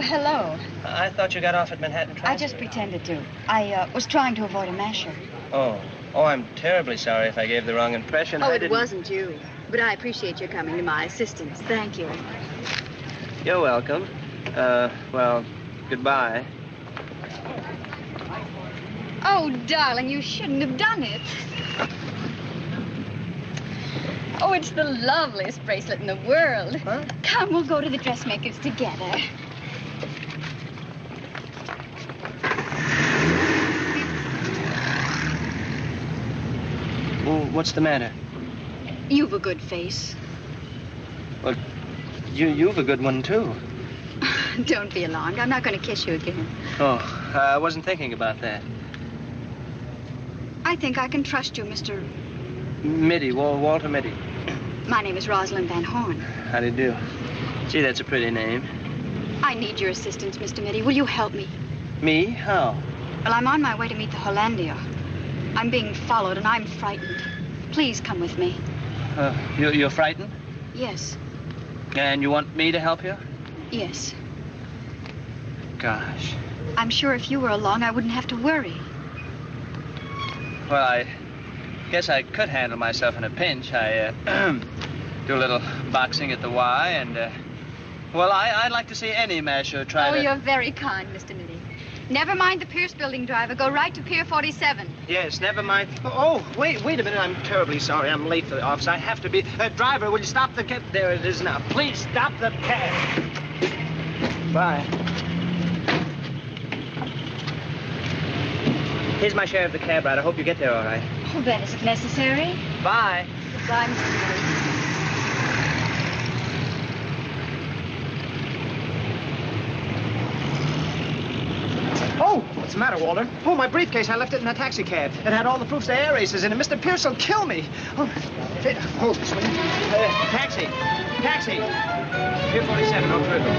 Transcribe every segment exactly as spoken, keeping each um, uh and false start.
hello. I thought you got off at Manhattan Transit. I just pretended to. I uh, was trying to avoid a masher. Oh. Oh, I'm terribly sorry if I gave the wrong impression. Oh, I it didn't... wasn't you. But I appreciate your coming to my assistance. Thank you. You're welcome. Uh, well, goodbye. Oh, darling, you shouldn't have done it. Oh, it's the loveliest bracelet in the world. Huh? Come, we'll go to the dressmaker's together. Well, what's the matter? You've a good face. Well, you, you've a good one, too. Don't be alarmed. I'm not going to kiss you again. Oh, I wasn't thinking about that. I think I can trust you, Mister Mitty, Wal Walter Mitty. My name is Rosalind Van Horn. How do you do? Gee, that's a pretty name. I need your assistance, Mister Mitty. Will you help me? Me? How? Well, I'm on my way to meet the Hollandia. I'm being followed, and I'm frightened. Please come with me. Uh, you, you're frightened? Yes. And you want me to help you? Yes. Gosh. I'm sure if you were along, I wouldn't have to worry. Well, I guess I could handle myself in a pinch. I uh, do a little boxing at the Y, and, uh, well, I, I'd like to see any masher try oh, to... you're very kind, Mister Mitty. Never mind the Pierce Building, driver. Go right to Pier forty-seven. Yes, never mind. Oh, wait, wait a minute. I'm terribly sorry. I'm late for the office. I have to be... Uh, driver, will you stop the cab? There it is now. Please stop the cab. Bye. Here's my share of the cab ride. I hope you get there all right. Oh, that isn't necessary. Bye. Goodbye, Mister Mitty. Oh, what's the matter, Walter? Oh, my briefcase. I left it in a taxi cab. It had all the proofs of air races in it. Mister Pierce will kill me. Oh, hold this one. Uh, taxi. Taxi. Pier forty-seven, on through.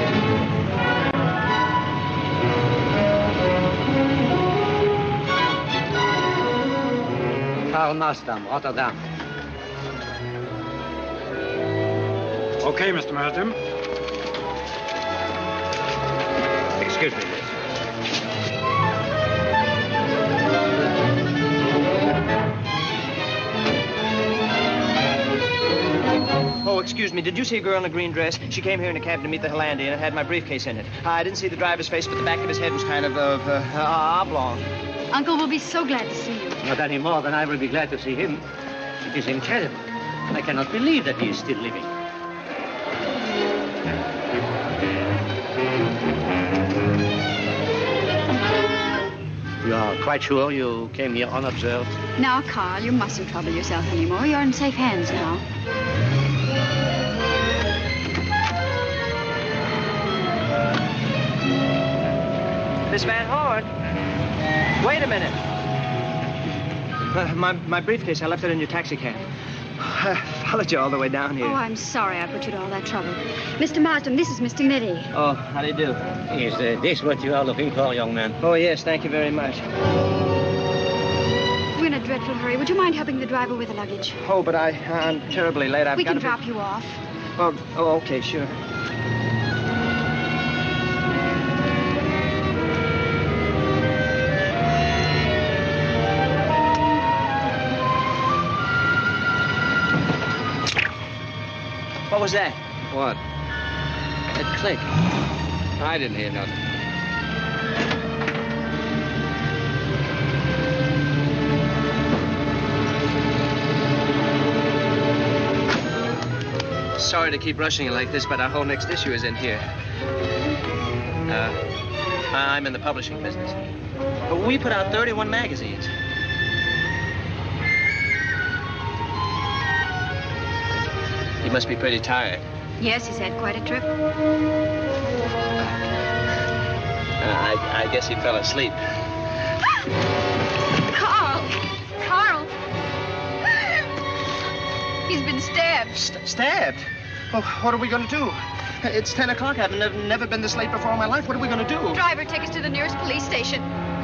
Karl Mastam, Rotterdam. Okay, Mister Mastam. Excuse me, miss. Oh, excuse me. Did you see a girl in a green dress? She came here in a cab to meet the Hollandia, and it had my briefcase in it. I didn't see the driver's face, but the back of his head was kind of uh, uh, oblong. Uncle will be so glad to see you. Not any more than I will be glad to see him. It is incredible. I cannot believe that he is still living. You are quite sure you came here unobserved? Now, Carl, you mustn't trouble yourself anymore. You're in safe hands now. Miss Van Horn? Wait a minute. Uh, my, my briefcase, I left it in your taxi cab. I followed you all the way down here. Oh, I'm sorry I put you to all that trouble. Mister Marston, this is Mister Mitty. Oh, how do you do? Is uh, this what you are looking for, young man? Oh, yes, thank you very much. We're in a dreadful hurry. Would you mind helping the driver with the luggage? Oh, but I, I'm terribly late. I've we got can to drop be... you off. Oh, oh, okay, sure. What was that? What? That click. I didn't hear nothing. Sorry to keep rushing you like this, but our whole next issue is in here. Uh, I'm in the publishing business. But we put out thirty-one magazines. You must be pretty tired. Yes, he's had quite a trip. Uh, I, I guess he fell asleep. Carl! Carl! He's been stabbed. St stabbed? Oh, what are we going to do? It's ten o'clock. I've never, never been this late before in my life. What are we going to do? Driver, take us to the nearest police station.